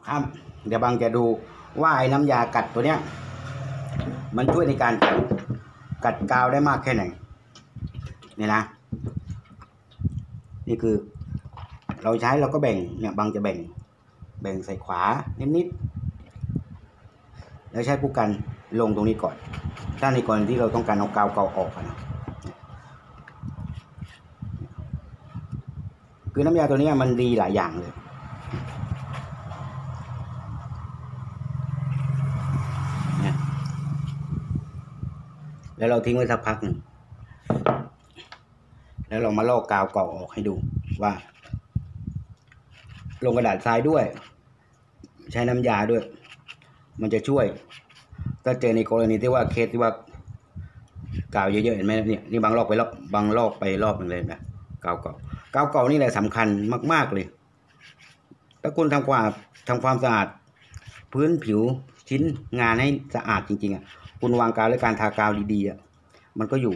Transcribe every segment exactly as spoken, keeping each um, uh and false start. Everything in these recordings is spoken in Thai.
ครับเดี๋ยวบางจะดูว่าไอ้น้ำยากัดตัวเนี้ยมันช่วยในการกัดกัดกาวได้มากแค่ไหนเนี่ยนะนี่คือเราใช้เราก็แบ่งเนี่ยบางจะแบ่งแบ่งใส่ขวานิดๆแล้วใช้ผู้กันลงตรงนี้ก่อนถ้าในกรณีที่เราต้องการเอากาวเก่าออกนะคือน้ำยาตัวนี้มันดีหลายอย่างเลยแล้วเราทิ้งไว้สักพักหนึ่งแล้วเรามาลอกกาวเก่าออกให้ดูว่าลงกระดาษทรายด้วยใช้น้ำยาด้วยมันจะช่วยถ้าเจอในกรณีที่ว่าเคสที่ว่ากาวเยอะๆเห็นไหมเนี่ยนี่บางลอกไปรอบบางลอกไปรอบนึงเลยนะกาวเก่ากาวเก่านี่แหละสำคัญมากๆเลยถ้าคุณทำความทำความสะอาดพื้นผิวชิ้นงานให้สะอาดจริงๆอ่ะคุณวางกาวและการทากาวดีๆอ่ะมันก็อยู่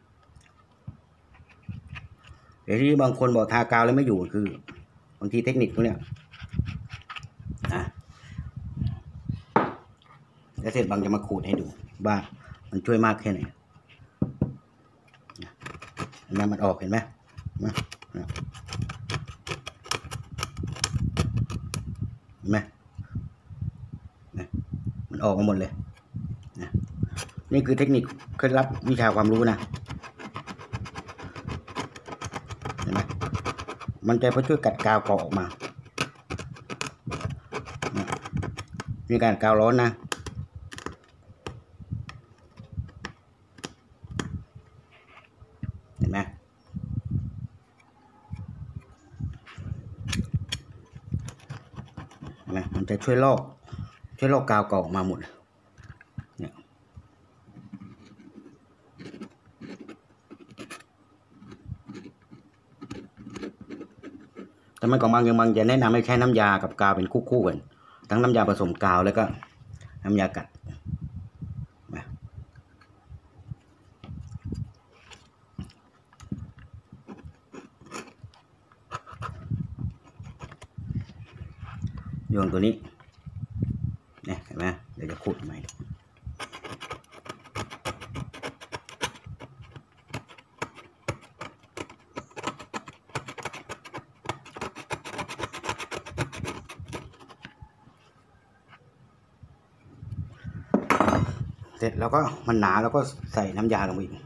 เดี๋ยวที่บางคนบอกทากาวแล้วไม่อยู่คือบางทีเทคนิคพวกเนี้ยนะแล้วเสร็จบางจะมาขูดให้ดูว่ามันช่วยมากแค่ไหนเห็นไหมมันออกเห็นไหมเห็นไหมมันออกมาหมดเลยนี่คือเทคนิคเคล็ดลับวิชาความรู้นะเห็นไหมมันจะช่วยกัดกาวเกาะออกมามีการกาวร้อนนะเห็นไหมเห็นไหมมันจะช่วยลอกช่วยลอกกาวเกาะออกมาหมดเนี่ยแต่ไม่ของบางยังบางจะแนะนำให้ใช้น้ำยากับกาวเป็นคู่ๆกันทั้งน้ำยาผสมกาวแล้วก็น้ำยากัดโยนตัวนี้เนี่ยเห็นไหมเดี๋ยวจะขูดใหม่เสร็จแล้วก็มันหนาแล้วก็ใส่น้ำยาลงไปอีก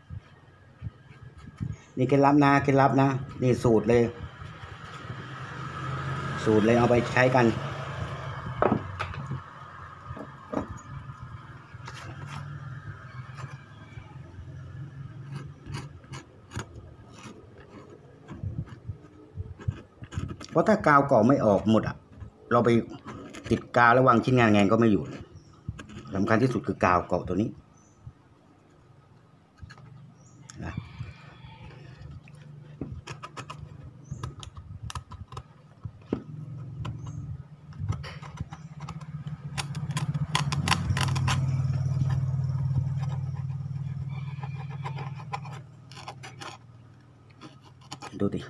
นี่เคล็ดลับนะเคล็ดลับนะนี่สูตรเลยสูตรเลยเอาไปใช้กันเพราะถ้ากาวเก่าไม่ออกหมดอ่ะเราไปติดกาวแล้ววางชิ้นงานไงก็ไม่อยู่สำคัญที่สุดคือกาวเก่าตัวนี้นะดูดิ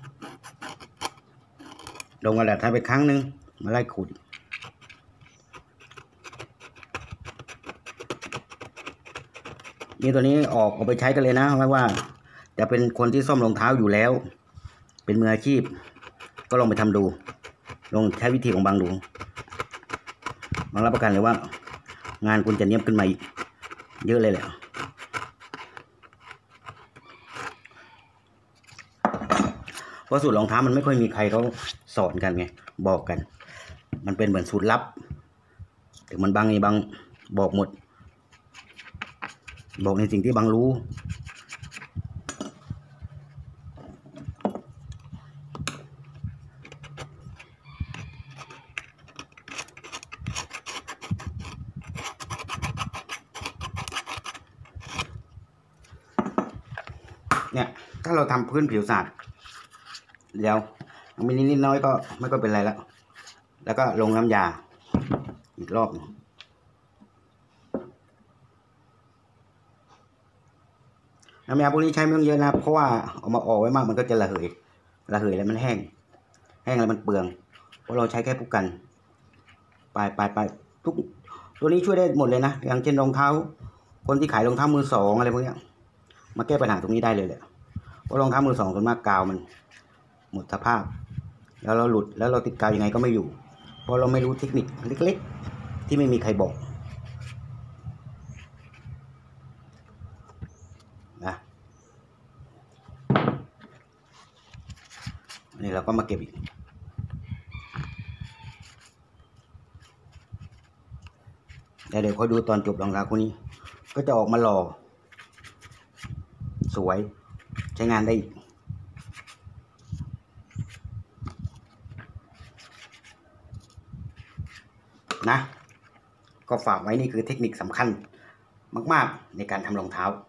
ลงกระดาษทรายไปครั้งนึงมาไล่ขูดนี่ตัวนี้ออกเอาไปใช้กันเลยนะไม่ว่าจะเป็นคนที่ซ่อมรองเท้าอยู่แล้วเป็นมืออาชีพก็ลองไปทำดูลองใช้วิธีของบางดูบางรับประกันเลยว่างานคุณจะเนียบขึ้นมาเยอะเลยแหละเพราะสูตรรองเท้ามันไม่ค่อยมีใครเขาสอนกันไงบอกกันมันเป็นเหมือนสูตรลับถึงมันบางนี่บางบอกหมดบอกในสิ่งที่บางรู้เนี่ยถ้าเราทำพื้นผิวสะอาดเดี๋ยวมีนิดๆน้อยก็ไม่ก็เป็นไรแล้วแล้วก็ลงน้ำยาอีกรอบน้ำยาพวกนี้ใช้ไม่ต้องเยอะนะเพราะว่าเอามาออกไว้มากมันก็จะระเหยระเหยแล้วมันแห้งแห้งแล้วมันเปลืองเพราะเราใช้แค่ผู้กันปลายปลายปลายทุกตัวนี้ช่วยได้หมดเลยนะอย่างเช่นรองเท้าคนที่ขายรองเท้ามือสองอะไรพวกนี้มาแก้ปัญหาตรงนี้ได้เลยแหละเพราะรองเท้ามือสองส่วนมากกาวมันหมดสภาพแล้วเราหลุดแล้วเราติดกาวยังไงก็ไม่อยู่เพราะเราไม่รู้เทคนิคเล็กๆที่ไม่มีใครบอกนะนี่เราก็มาเก็บอีกเดี๋ยวค่อยดูตอนจบรองเท้าคู่นี้ก็จะออกมาหล่อสวยใช้งานได้อีกนะก็ฝากไว้นี่คือเทคนิคสำคัญมากๆในการทำรองเท้า